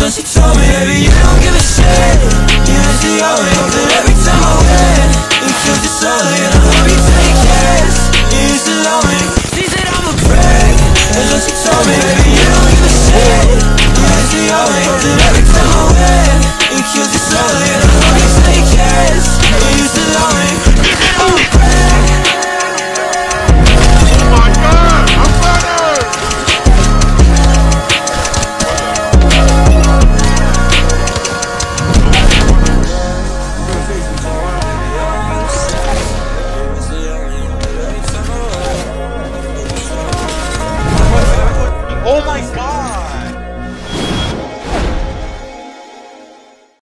what she told me. Baby, you don't give a shit. You know she always hope that every time I win, you choose your soul, and I hope you take cares. You used to love me. She said I'm a prick. That's what she told me. Baby, you don't give a shit. You know she always hope that every